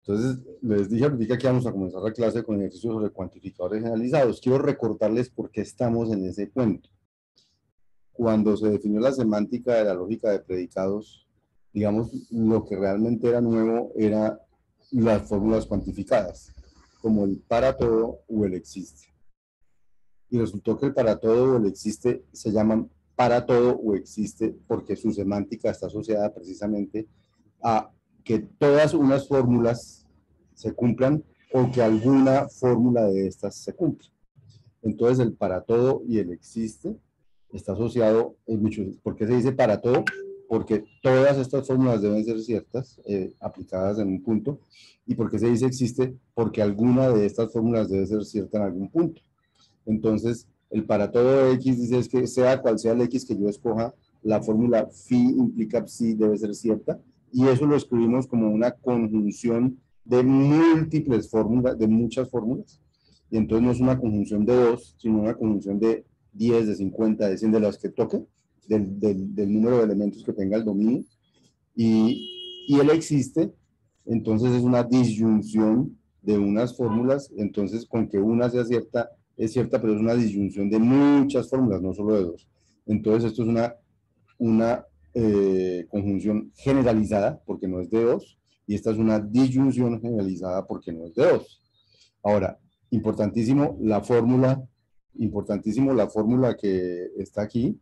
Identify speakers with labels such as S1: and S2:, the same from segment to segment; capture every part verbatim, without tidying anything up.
S1: Entonces, les dije ahorita que vamos a comenzar la clase con ejercicios sobre cuantificadores generalizados. Quiero recordarles por qué estamos en ese cuento. Cuando se definió la semántica de la lógica de predicados, digamos, lo que realmente era nuevo era las fórmulas cuantificadas, como el para todo o el existe. Y resultó que el para todo o el existe se llaman para todo o existe porque su semántica está asociada precisamente a que todas unas fórmulas se cumplan o que alguna fórmula de estas se cumpla. Entonces el para todo y el existe está asociado en muchos. ¿Por qué se dice para todo? Porque todas estas fórmulas deben ser ciertas, eh, aplicadas en un punto. ¿Y por qué se dice existe? Porque alguna de estas fórmulas debe ser cierta en algún punto. Entonces, el para todo X dice es que sea cual sea el X que yo escoja, la fórmula phi implica psi debe ser cierta, y eso lo escribimos como una conjunción de múltiples fórmulas, de muchas fórmulas, y entonces no es una conjunción de dos, sino una conjunción de diez, de cincuenta, de cien, de las que toque, del, del, del número de elementos que tenga el dominio, y, y él existe, entonces es una disyunción de unas fórmulas, entonces con que una sea cierta, es cierta, pero es una disyunción de muchas fórmulas, no solo de dos. Entonces esto es una, una eh, conjunción generalizada, porque no es de dos, y esta es una disyunción generalizada porque no es de dos. Ahora, importantísimo la fórmula, importantísimo la fórmula que está aquí,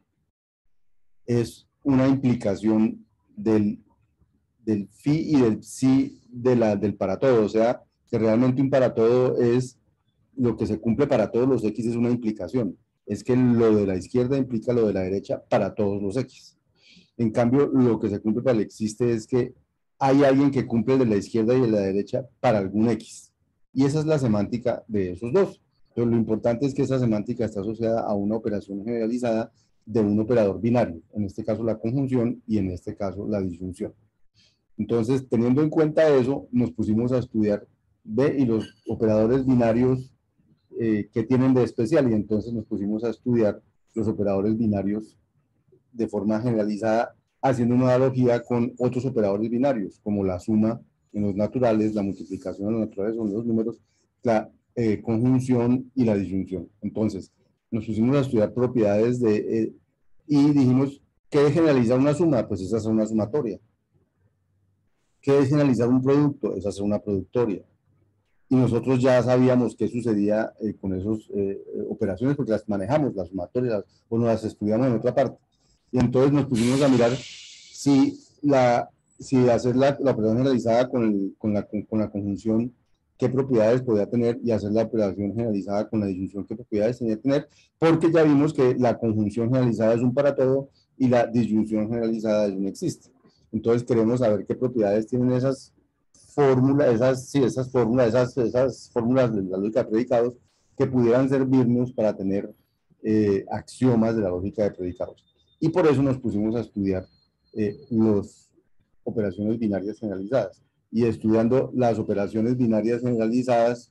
S1: es una implicación del del phi y del psi de la, del para todo, o sea, que realmente un para todo es lo que se cumple para todos los X, es una implicación, es que lo de la izquierda implica lo de la derecha para todos los X. En cambio, lo que se cumple para el existe es que hay alguien que cumple el de la izquierda y el de la derecha para algún X. Y esa es la semántica de esos dos. Pero lo importante es que esa semántica está asociada a una operación generalizada de un operador binario, en este caso la conjunción y en este caso la disyunción. Entonces, teniendo en cuenta eso, nos pusimos a estudiar B y los operadores binarios eh, que tienen de especial, y entonces nos pusimos a estudiar los operadores binarios de forma generalizada, haciendo una analogía con otros operadores binarios, como la suma en los naturales, la multiplicación en los naturales son los números, la eh, conjunción y la disyunción. Entonces, nos pusimos a estudiar propiedades de, eh, y dijimos, ¿qué generaliza una suma? Pues esa es una sumatoria. ¿Qué es generalizar un producto? Es hacer una productoria. Y nosotros ya sabíamos qué sucedía eh, con esas eh, operaciones porque las manejamos, las sumatorias, o nos las estudiamos en otra parte. Y entonces nos pusimos a mirar si, la, si hacer la, la operación generalizada con, el, con, la, con, con la conjunción, qué propiedades podía tener, y hacer la operación generalizada con la disyunción, qué propiedades tenía que tener, porque ya vimos que la conjunción generalizada es un para todo y la disyunción generalizada es un existe. Entonces queremos saber qué propiedades tienen esas fórmulas, esas, sí, esas fórmulas, esas, esas fórmulas de la lógica de predicados que pudieran servirnos para tener eh, axiomas de la lógica de predicados. Y por eso nos pusimos a estudiar eh, las operaciones binarias generalizadas. Y estudiando las operaciones binarias generalizadas,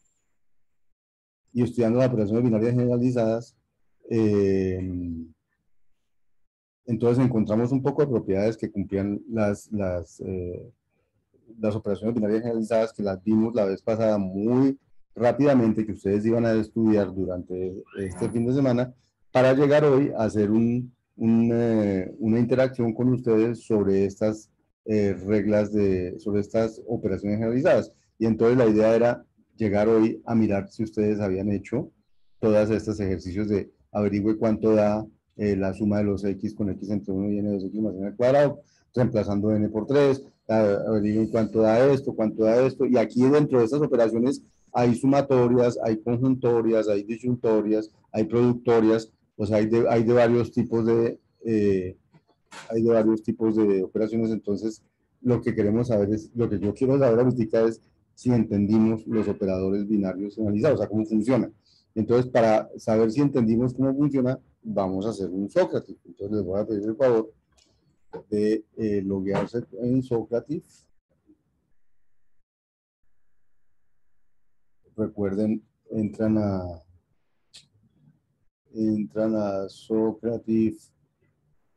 S1: y estudiando las operaciones binarias generalizadas, eh, entonces encontramos un poco de propiedades que cumplían las, las, eh, las operaciones binarias generalizadas, que las vimos la vez pasada muy rápidamente, que ustedes iban a estudiar durante este fin de semana, para llegar hoy a hacer un, un, eh, una interacción con ustedes sobre estas eh, reglas, de, sobre estas operaciones generalizadas. Y entonces la idea era llegar hoy a mirar si ustedes habían hecho todos estos ejercicios de averigüe cuánto da eh, la suma de los X con X entre uno y N de dos X más N al cuadrado, reemplazando N por tres, averigüen cuánto da esto, cuánto da esto, y aquí dentro de estas operaciones hay sumatorias, hay conjuntorias, hay disyuntorias, hay productorias, pues hay de, hay de varios tipos de, eh, hay de varios tipos de operaciones. Entonces lo que queremos saber es, lo que yo quiero saber ahorita es si entendimos los operadores binarios generalizados, o sea, cómo funcionan. Entonces, para saber si entendimos cómo funciona, vamos a hacer un Sócrates. Entonces les voy a pedir el favor de eh, loguearse en Sócrates. Recuerden, entran a entran a Sócrates,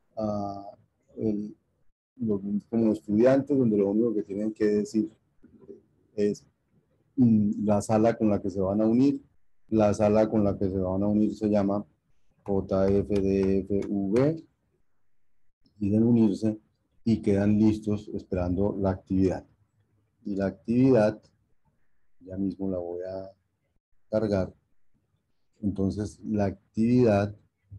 S1: a el, los, como estudiantes, donde lo único que tienen que decir es mm, la sala con la que se van a unir. La sala con la que se van a unir se llama J F D F V, deben unirse y quedan listos esperando la actividad. Y la actividad, ya mismo la voy a cargar. Entonces, la actividad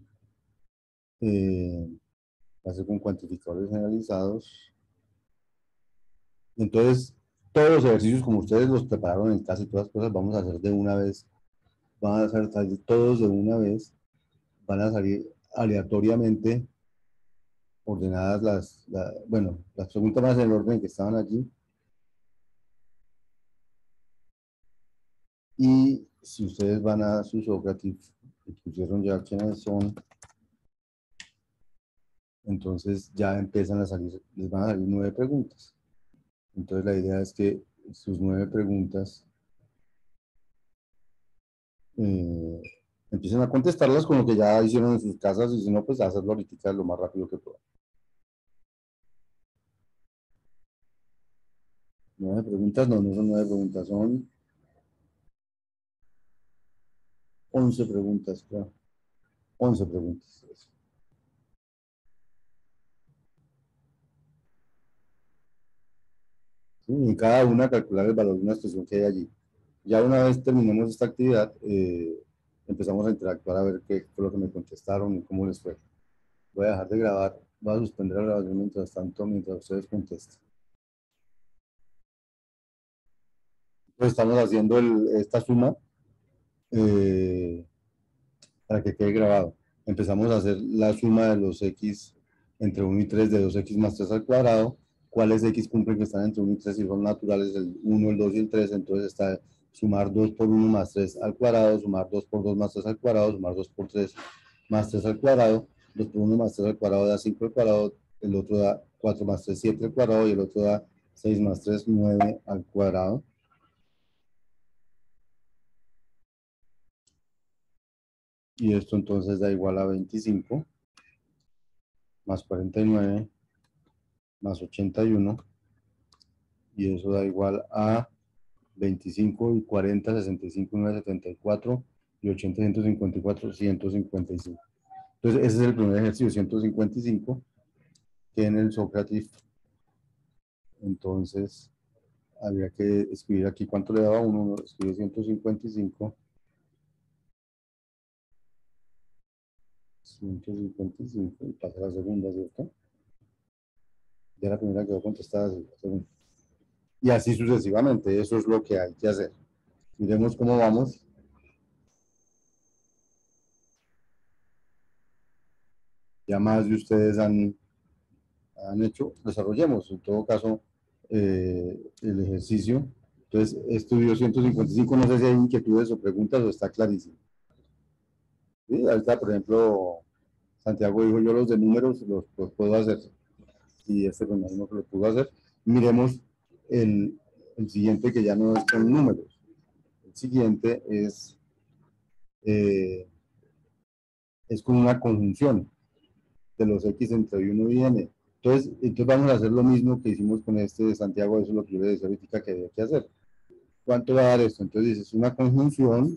S1: eh, va a ser con cuantificadores generalizados. Entonces, todos los ejercicios, como ustedes los prepararon en casa y todas las cosas, vamos a hacer de una vez. Van a salir todos de una vez. Van a salir aleatoriamente ordenadas las, la, bueno, las preguntas más en el orden que estaban allí. Y si ustedes van a su Socrative y pusieron ya quiénes son, entonces ya empiezan a salir, les van a salir nueve preguntas. Entonces la idea es que sus nueve preguntas eh, empiecen a contestarlas con lo que ya hicieron en sus casas y si no, pues hacerlo ahorita lo más rápido que puedan. Nueve preguntas, no, no son nueve preguntas, son once preguntas, claro. Once preguntas. ¿Sí? Y cada una calcular el valor de una expresión que hay allí. Ya una vez terminemos esta actividad, eh, empezamos a interactuar a ver qué fue lo que me contestaron y cómo les fue. Voy a dejar de grabar, voy a suspender la grabación mientras tanto, mientras ustedes contestan. Pues estamos haciendo el, esta suma eh, para que quede grabado. Empezamos a hacer la suma de los x entre uno y tres de dos x más tres al cuadrado. ¿Cuáles x cumplen que están entre uno y tres y son naturales? El uno, el dos y el tres. Entonces está sumar dos por uno más tres al cuadrado, sumar dos por dos más tres al cuadrado, sumar dos por tres más tres al cuadrado, dos por uno más tres al cuadrado da cinco al cuadrado, el otro da cuatro más tres, siete al cuadrado y el otro da seis más tres, nueve al cuadrado. Y esto entonces da igual a veinticinco más cuarenta y nueve más ochenta y uno, y eso da igual a veinticinco y cuarenta, sesenta y cinco, nueve, setenta y cuatro y ochenta, ciento cincuenta y cuatro, ciento cincuenta y cinco. Entonces ese es el primer ejercicio, ciento cincuenta y cinco, que en el Socrative, entonces habría que escribir aquí cuánto le daba uno, uno escribe ciento cincuenta y cinco, ciento cincuenta y cinco y pasa a la segunda, ¿cierto? Ya la primera quedó contestada, sí, la segunda. Y así sucesivamente, eso es lo que hay que hacer. Miremos cómo vamos. Ya más de ustedes han, han hecho, desarrollemos en todo caso eh, el ejercicio. Entonces, estudio ciento cincuenta y cinco, no sé si hay inquietudes o preguntas o está clarísimo. ¿Sí? Ahorita, por ejemplo, Santiago dijo, yo los de números los, los puedo hacer. Y este pues, no que lo pudo hacer. Miremos el, el siguiente que ya no es con números. El siguiente es, eh, es con una conjunción de los x entre uno y n. Entonces, entonces vamos a hacer lo mismo que hicimos con este de Santiago, eso es lo que yo le decía ahorita que había que hacer. ¿Cuánto va a dar esto? Entonces dices una conjunción.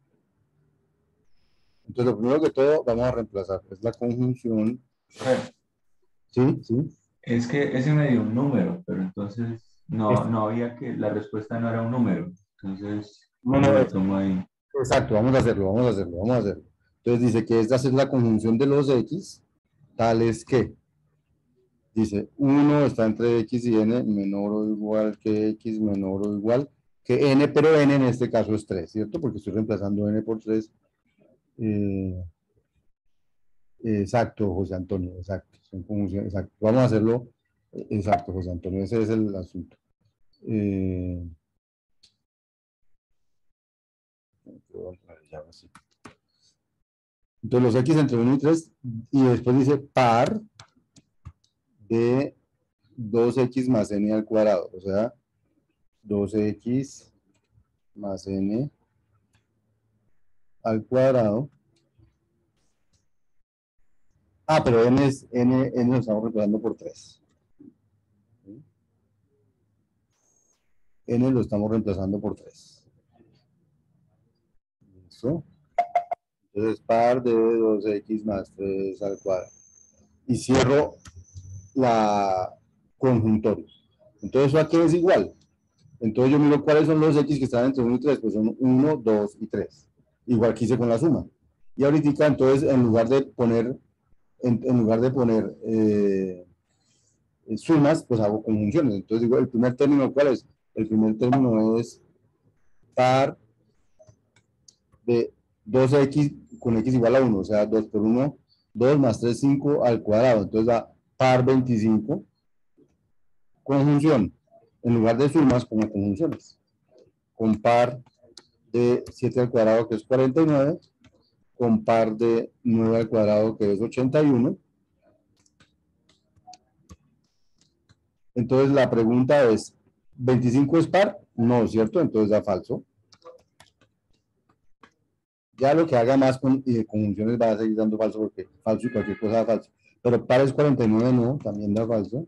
S1: Entonces lo primero que todo vamos a reemplazar, es la conjunción. Sí, sí.
S2: Es que ese me dio un número, pero entonces no,
S1: Es,
S2: no había que, la respuesta no era un número. Entonces,
S1: no,
S2: ¿cómo
S1: no,
S2: lo
S1: es,
S2: tomo ahí?
S1: exacto, vamos a hacerlo, vamos a hacerlo, vamos a hacerlo. Entonces dice que esta es la conjunción de los x, tales que, dice, uno está entre x y n menor o igual que x menor o igual que n, pero n en este caso es tres, ¿cierto? Porque estoy reemplazando n por tres. Eh, exacto, José Antonio, exacto. Son conjunciones, exacto. Vamos a hacerlo, eh, exacto, José Antonio, ese es el asunto. Eh, entonces los x entre uno y tres, y después dice par de dos x más n al cuadrado, o sea, dos x más n al cuadrado. Ah, pero n es n, n lo estamos reemplazando por tres. n lo estamos reemplazando por tres. ¿Listo? Entonces, par de dos equis más tres al cuadrado. Y cierro la conjuntoria. Entonces, ¿eso aquí es igual? Entonces, yo miro cuáles son los x que están entre uno y tres. Pues son uno, dos y tres. Igual que hice con la suma. Y ahorita, entonces, en lugar de poner, en, en lugar de poner eh, sumas, pues hago conjunciones. Entonces, digo, el primer término, ¿cuál es? El primer término es par de dos equis con x igual a uno, o sea, dos por uno, dos más tres, cinco al cuadrado. Entonces da par veinticinco, conjunción, en lugar de sumas, como conjunciones. Con par de siete al cuadrado, que es cuarenta y nueve, con par de nueve al cuadrado, que es ochenta y uno. Entonces la pregunta es, ¿veinticinco es par? No, ¿cierto? Entonces da falso. Ya lo que haga más con eh, conjunciones va a seguir dando falso, porque falso y cualquier cosa da falso. Pero par es cuarenta y nueve, no, también da falso.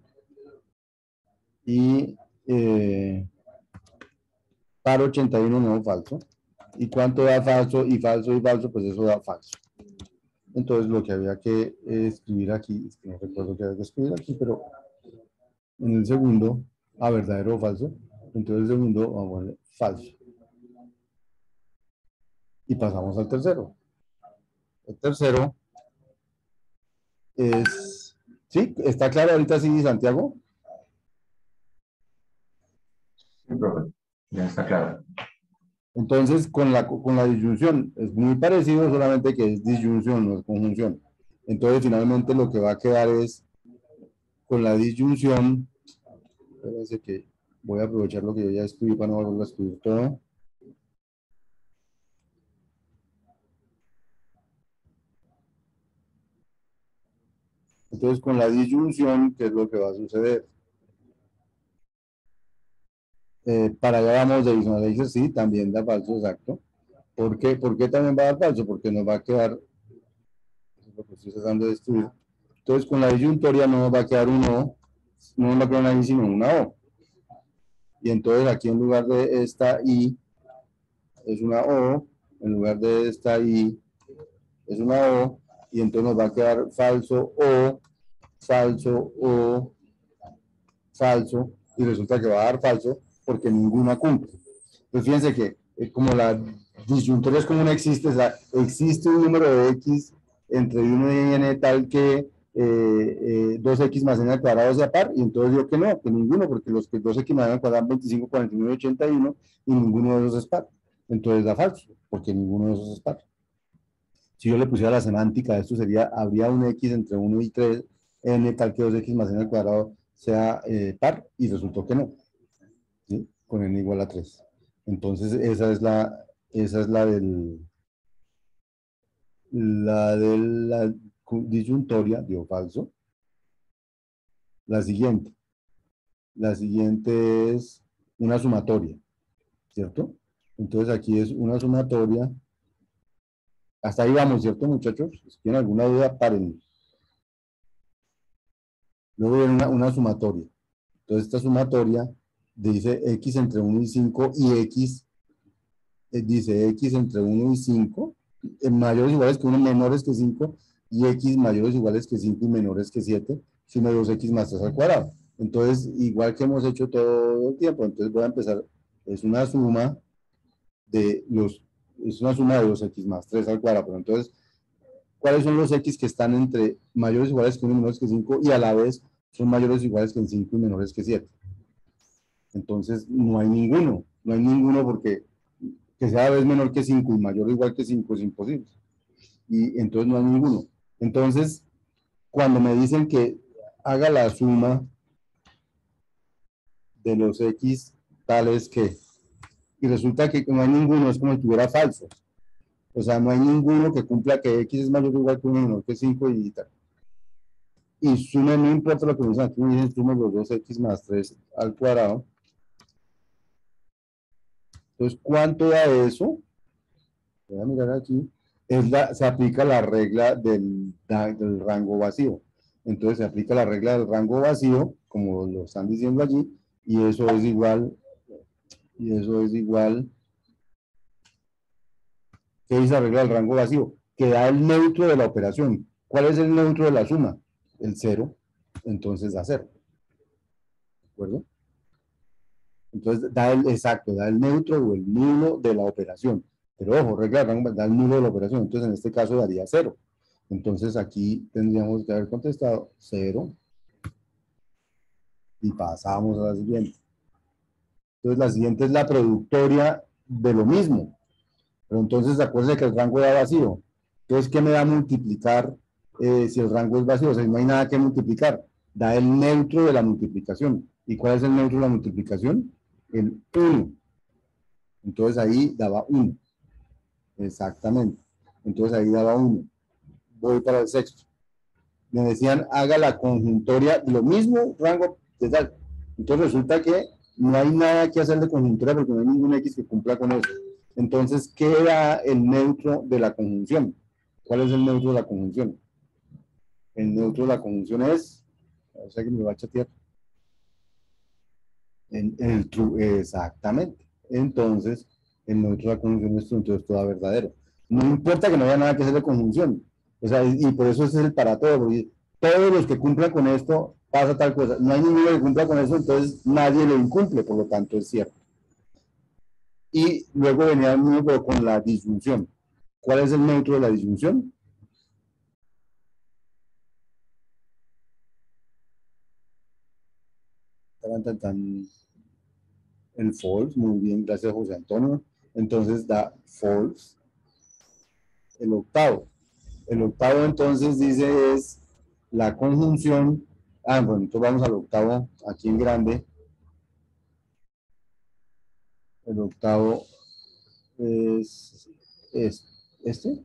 S1: Y eh, par ochenta y uno, no, falso. ¿Y cuánto da falso? Y falso y falso, pues eso da falso. Entonces lo que había que eh, escribir aquí, es que no recuerdo qué había que escribir aquí, pero en el segundo, a verdadero o falso. Entonces el segundo, vamos a ponerle falso. Y pasamos al tercero. El tercero es, ¿sí? ¿Está claro ahorita sí, Santiago?
S2: Sí, profe. Ya está claro.
S1: Entonces, con la, con la disyunción es muy parecido, solamente que es disyunción, no es conjunción. Entonces, finalmente lo que va a quedar es, con la disyunción, espérense que voy a aprovechar lo que yo ya escribí para no volver a escribir todo. Entonces, con la disyunción, ¿qué es lo que va a suceder? Eh, para allá vamos de visualizer, sí, también da falso, exacto. ¿Por qué? ¿Por qué también va a dar falso? Porque nos va a quedar, eso es lo que estoy tratando de destruir. Entonces, con la disyuntoria no nos va a quedar un O, no nos va a quedar una I, sino una O. Y entonces aquí en lugar de esta I es una O, en lugar de esta I es una O, y entonces nos va a quedar falso O, falso O, falso, y resulta que va a dar falso porque ninguna cumple. Pues fíjense que eh, como la disyuntoria es como no existe, o sea, existe un número de X entre uno y n tal que eh, eh, dos equis más n al cuadrado sea par, y entonces digo que no, que ninguno, porque los que dos equis más n al cuadrado veinticinco, cuarenta y nueve, ochenta y uno, y ninguno de esos es par. Entonces da falso, porque ninguno de esos es par. Si yo le pusiera la semántica de esto sería, habría un X entre uno y tres, n tal que dos equis más n al cuadrado sea eh, par, y resultó que no, ¿sí? Con n igual a tres. Entonces esa es la, esa es la del, la de la disyuntoria, dio falso. La siguiente, la siguiente es una sumatoria, ¿cierto? Entonces aquí es una sumatoria. Hasta ahí vamos, ¿cierto, muchachos? Si tienen alguna duda, paren. Luego viene una, una sumatoria. Entonces esta sumatoria dice X entre uno y cinco, y X eh, dice X entre uno y cinco, eh, mayores o iguales que uno, menores que cinco, y X mayores o iguales que cinco y menores que siete, sino dos equis más tres al cuadrado. Entonces, igual que hemos hecho todo el tiempo, entonces voy a empezar, es una suma de los, es una suma de dos equis más tres al cuadrado, pero entonces, ¿cuáles son los X que están entre mayores o iguales que uno y menores que cinco, y a la vez son mayores o iguales que cinco y menores que siete? Entonces, no hay ninguno, no hay ninguno porque que sea a vez menor que cinco y mayor o igual que cinco es imposible. Y entonces no hay ninguno. Entonces, cuando me dicen que haga la suma de los X tales que, y resulta que no hay ninguno, es como si tuviera falso. O sea, no hay ninguno que cumpla que X es mayor o igual que uno menor que cinco y tal. Y sume, no importa lo que me dicen aquí, me dicen sume los dos X más tres al cuadrado. Entonces, ¿cuánto da eso? Voy a mirar aquí. Es la, se aplica la regla del, del rango vacío. Entonces se aplica la regla del rango vacío, como lo están diciendo allí, y eso es igual, y eso es igual, ¿qué dice la regla del rango vacío? Que da el neutro de la operación. ¿Cuál es el neutro de la suma? El cero, entonces da cero, ¿de acuerdo? Entonces da el exacto, da el neutro o el nulo de la operación. Pero ojo, regla del rango da el nulo de la operación, entonces en este caso daría cero. Entonces aquí tendríamos que haber contestado cero y pasamos a la siguiente. Entonces la siguiente es la productoria de lo mismo. Pero entonces acuérdense que el rango da vacío. Entonces, ¿qué me da multiplicar eh, si el rango es vacío? O sea, no hay nada que multiplicar. Da el neutro de la multiplicación. ¿Y cuál es el neutro de la multiplicación? El uno. Entonces ahí daba uno. Exactamente. Entonces ahí daba uno. Voy para el sexto. Me decían, haga la conjuntoria, lo mismo rango de tal. Entonces resulta que no hay nada que hacer de conjuntoria porque no hay ningún X que cumpla con eso. Entonces, ¿qué da el neutro de la conjunción? ¿Cuál es el neutro de la conjunción? El neutro de la conjunción es, o sea que me va a chatear, el, el true, exactamente. Entonces, el neutro de la conjunción es true, entonces todo verdadero. No importa que no haya nada que hacer de conjunción. O sea, y, y por eso ese es el para todo. Porque todos los que cumplan con esto, pasa tal cosa. No hay ninguno que cumpla con eso, entonces nadie lo incumple, por lo tanto es cierto. Y luego venía el mismo, pero con la disyunción. ¿Cuál es el neutro de la disyunción? Tan, tan, tan, el false, muy bien, gracias José Antonio. Entonces da false. El octavo. El octavo entonces dice es la conjunción. Ah, bueno, entonces vamos al octavo aquí en grande. El octavo es, es este.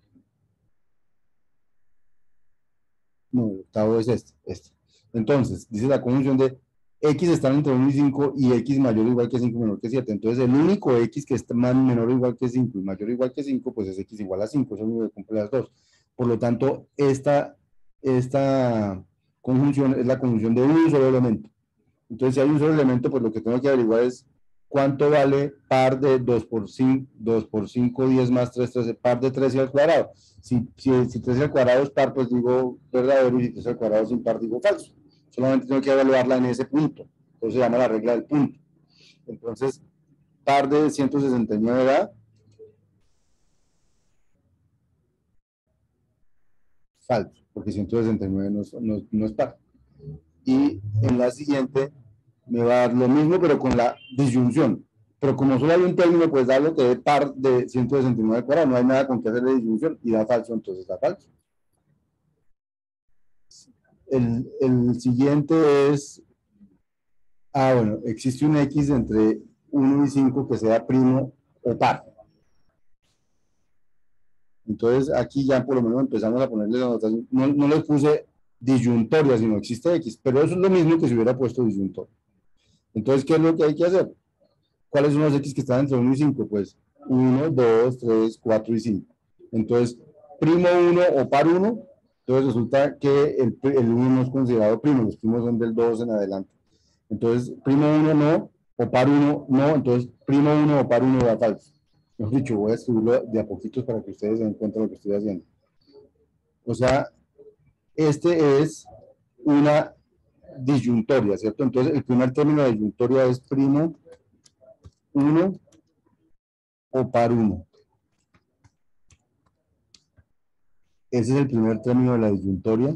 S1: No, el octavo es este, este. Entonces, dice la conjunción de X están entre uno y cinco y X mayor o igual que cinco menor que siete. Entonces, el único X que está más menor o igual que cinco y mayor o igual que cinco, pues es X igual a cinco. Eso es lo único que cumple las dos. Por lo tanto, esta, esta conjunción es la conjunción de un solo elemento. Entonces, si hay un solo elemento, pues lo que tengo que averiguar es cuánto vale par de dos por cinco, dos por cinco, diez más tres, trece, par de trece al cuadrado. Si, si, si trece al cuadrado es par, pues digo verdadero, y si trece al cuadrado es impar, digo falso. Solamente tengo que evaluarla en ese punto. Entonces se llama la regla del punto. Entonces, par de ciento sesenta y nueve da falso, porque ciento sesenta y nueve no es, no, no es par. Y en la siguiente me va a dar lo mismo, pero con la disyunción. Pero como solo hay un término, pues da lo que es par de ciento sesenta y nueve cuadrados, no hay nada con que hacer de disyunción y da falso, entonces da falso. El, el siguiente es, ah, bueno, existe un X entre uno y cinco que sea primo o par. Entonces aquí ya por lo menos empezamos a ponerle la notación, no, no les puse disyuntoria, sino existe X, pero eso es lo mismo que si hubiera puesto disyuntor. Entonces, ¿qué es lo que hay que hacer? ¿Cuáles son los X que están entre uno y cinco? Pues uno, dos, tres, cuatro y cinco. Entonces, primo uno o par uno, entonces resulta que el, el uno no es considerado primo, los primos son del dos en adelante. Entonces, primo uno no, o par uno no, entonces primo uno o par uno da falso. Mejor dicho, voy a escribirlo de a poquitos para que ustedes se den cuenta de lo que estoy haciendo. O sea, este es una disyuntoria, ¿cierto? Entonces, el primer término de disyuntoria es primo uno o par uno. Ese es el primer término de la disyuntoria.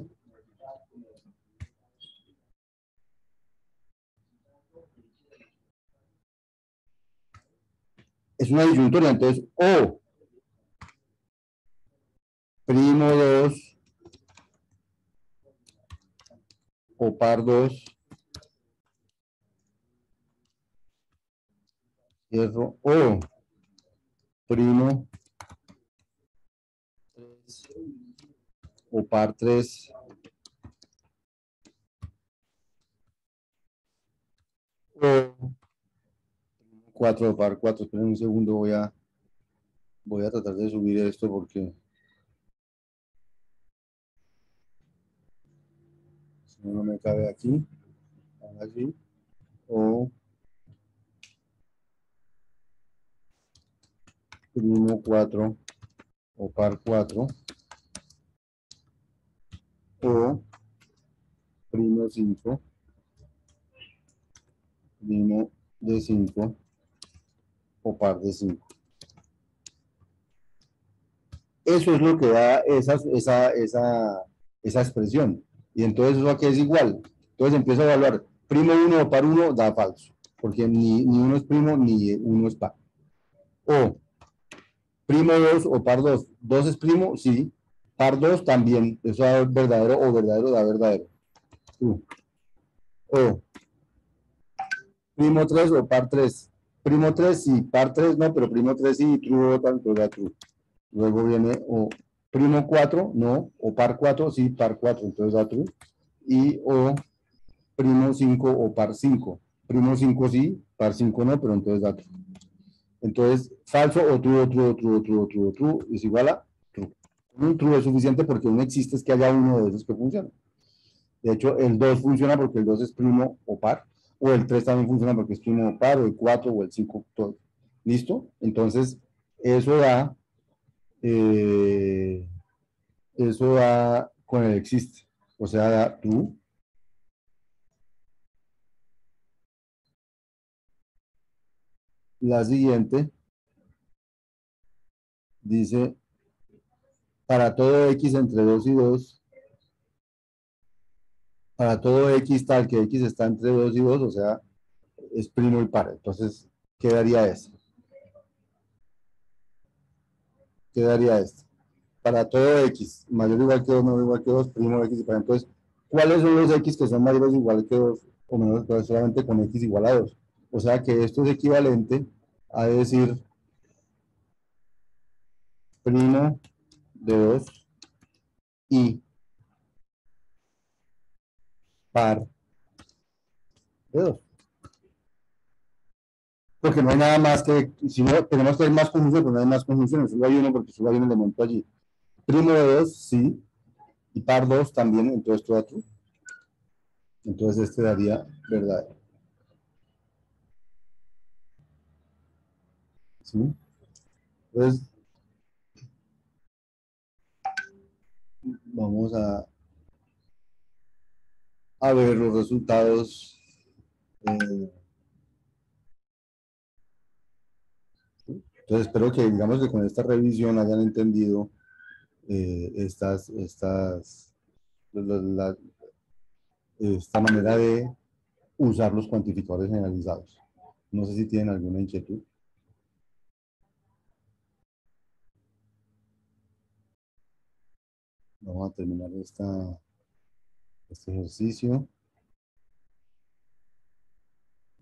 S1: Es una disyuntoria, entonces o primo dos o par dos, cierro, o primo tres o par tres, o cuatro o par cuatro. Esperen un segundo, voy a, voy a tratar de subir esto porque si no, no me cabe aquí. Así. O primo cuatro o par cuatro o primo cinco, primo de cinco o par de cinco. Eso es lo que da esa, esa, esa, esa expresión. Y entonces eso aquí es igual. Entonces empiezo a evaluar. Primo uno o par uno da falso, porque ni, ni uno es primo ni uno es par. O primo dos o par dos. dos es primo, sí. Par dos también. Eso da verdadero o verdadero da verdadero. Uh. O primo tres o par tres. Primo tres sí, par tres no, pero primo tres sí, true o tanto da true. Luego viene o primo cuatro, no, o par cuatro, sí, par cuatro, entonces da true. Y o primo cinco o par cinco. Primo cinco sí, par cinco no, pero entonces da true. Entonces, falso o true, o true, o true, o true, o true, o true, es igual a true. Un true es suficiente porque no existe es que haya uno de esos que funcione. De hecho, el dos funciona porque el dos es primo o par, o el tres también funciona porque es primo o par, o el cuatro o el cinco, todo. ¿Listo? Entonces, eso da eh, eso da con el existe. O sea, da true. La siguiente dice, para todo x entre dos y dos, para todo x tal que x está entre dos y dos, o sea, es primo y par. Entonces, quedaría esto. Quedaría esto. Para todo x, mayor o igual que dos, menor o igual que dos, primo de x y par. Entonces, ¿cuáles son los x que son mayores o iguales que dos o menores que dos? Solamente con x igual a dos. O sea que esto es equivalente a decir primo de dos y par de dos. Porque no hay nada más que, si no, tenemos que hay más conjunciones, pero no hay más conjunciones, solo hay uno porque solo hay un elemento allí. Primo de dos, sí, y par dos también, entonces todo true. Entonces este daría verdadero. ¿Sí? Entonces, vamos a, a ver los resultados. Eh, entonces espero que, digamos que con esta revisión hayan entendido eh, estas, estas, la, la, esta manera de usar los cuantificadores generalizados. No sé si tienen alguna inquietud. Vamos a terminar esta, este ejercicio.